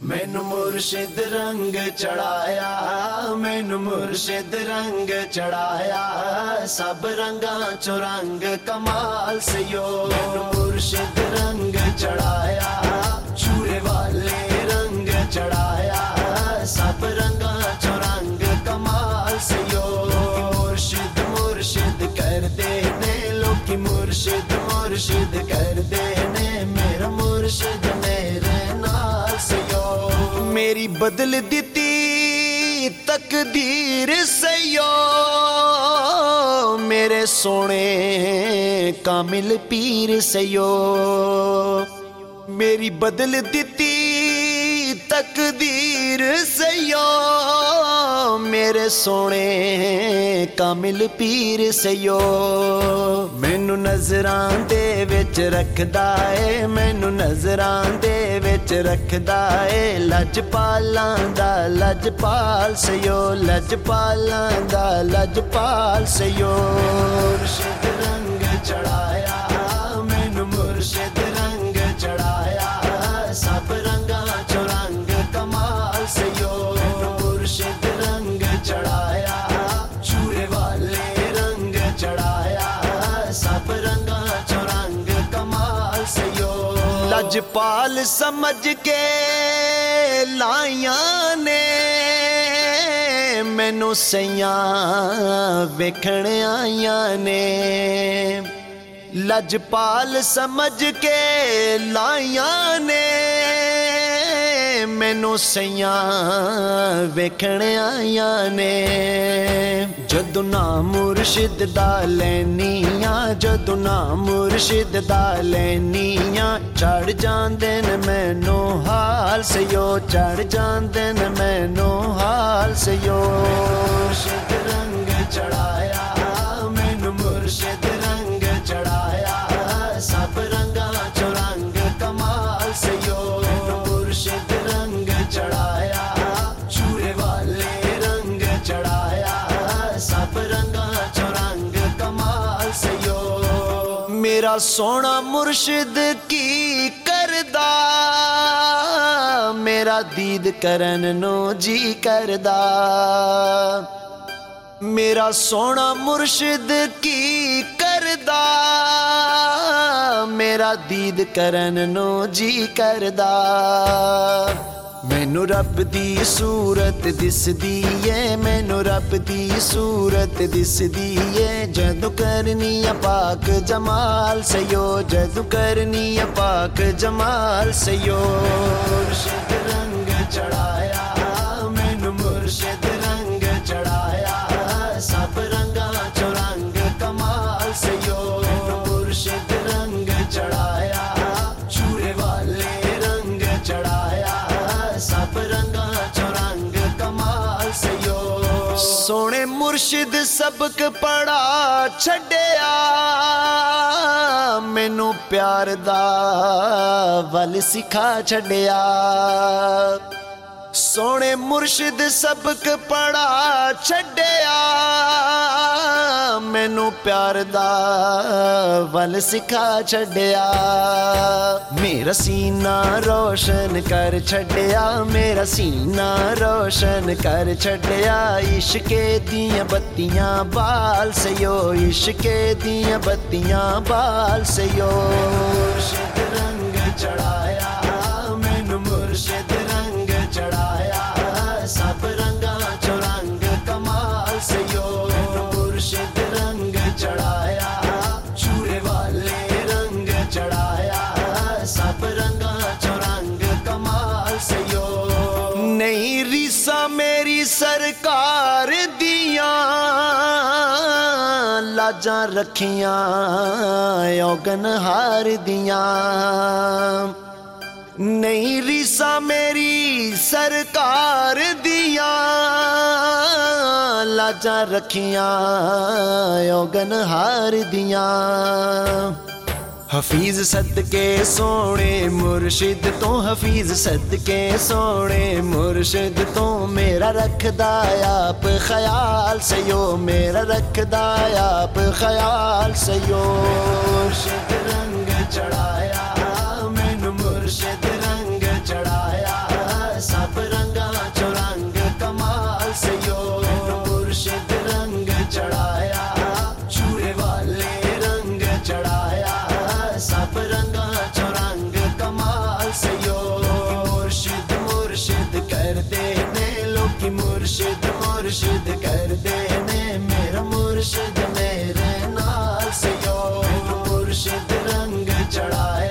मैनू मुर्शिद रंग चढ़ाया, मैनू मुर्शिद रंग चढ़ाया, सब रंगा चो रंग कमाल से यो। मैनू मुर्शिद रंग चढ़ाया, छूरे वाले रंग चढ़ाया, सब रंगा चो रंग कमाल से यो। मुर्शिद मुर्शिद कर देने लोकी, मुर्शिद मुर्शिद कर देने, मेरा मुर्शिद मेरे नाल से यो। मेरी बदल दिती तकदीर से यो, मेरे सोने कामिल पीर से यो। मेरी बदल दिती तकदीर से यो, मेरे सोने कामिल पीर से यो। मैनू नजरां दे विच रखदा है, मैनू नजरां दे विच रखदा है, लजपालां दा लजपाल से यो, लजपालां दा लजपाल से यो। मुर्शिद रंग चढ़ाया, मैनू मुर्शिद रंग चढ़ाया, सब रंगा चो रंग कमाल से यो। मुर्शिद रंग चढ़ाया, छूरे वाले रंग चढ़ाया, सब रंगा चो रंग कमाल से यो। लजपाल समझ के लाइया ने मैनू सैया वेखण आइया ने। लजपाल समझ के लाइया ने मैनू सैया वेखण आइया ने। जदों ना मुर्शिद दा लैनिया, जदों ना मुर्शिद दा लैनिया, चढ़ जांदे न मैनू हाल से यो, चढ़ जांदे न मैनू हाल से यो। मुर्शिद रंग चढ़ाया, मैनू मुर्शिद रंग चढ़ाया, सब रंगा चो रंग कमाल से यो। मुर्शिद रंग चढ़ाया, छूरे वाले रंग चढ़ाया, सब रंगा चो रंग कमाल से यो। मेरा सोना मुर्शिद की करदा, मेरा दीद करन नो जी करदा। मेरा सोना मुर्शिद की करदा, मेरा दीद करन नो जी करदा। मैनू रब दी सूरत दिसदी है, मैनू रब दी सूरत दिसदी है, जदों करनी आ पाक जमाल से यो, जदों करनी आ पाक जमाल से यो। मुर्शिद रंग चढ़ाया, मैनू मुर्शिद रंग चढ़ाया, सब रंगा चो रंग कमाल से यो। मुर्शिद रंग चढ़ाया, छूरे वाले रंग चढ़ाया, सब रंगा चो रंग कमाल से यो। सोने मुर्शिद सबक पढ़ा छड्डिया, मैनू प्यार दा वल सिखा छड्डिया। सोने मुर्शिद सबक पढ़ा छड्डिया, मैनू प्यार दा वल सिखा छड्डिया। मेरा सीना रोशन कर छड्डिया, मेरा सीना रोशन कर छड्डिया, इश्के दियां बत्तियां बाल से यो, इश्के दियां बत्तियां बाल से यो। मुर्शिद रंग चढ़ाया, मैनू मुर्शिद रंग चढ़ाया, सब रंगा चो रंग कमाल से यो। मुर्शिद रंग चढ़ाया, छूरे वाले रंग चढ़ाया, सब रंगा चो रंग कमाल से यो। नहीं रीसा मेरी सरकार दियां, लाजां रखियां औगन हार दियां। नहीं रीसा मेरी सरकार दियां, लाजां रखियां औगन हार दियां। हफीज सदके सोने मुर्शिद तो, हफीज सदके सोने मुर्शिद तो, मेरा रखदा आप ख्याल से यो, मेरा रखदा आप ख्याल से यो। मुर्शिद रंग चढ़ाया, मैनू मुर्शिद रंग चढ़ाया, चढ़ाए